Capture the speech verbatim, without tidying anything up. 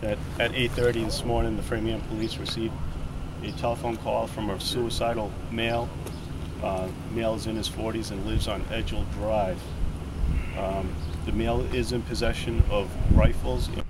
At, at eight thirty this morning, the Framingham police received a telephone call from a suicidal male. Uh, male is in his forties and lives on Edgell Drive. Um, the male is in possession of rifles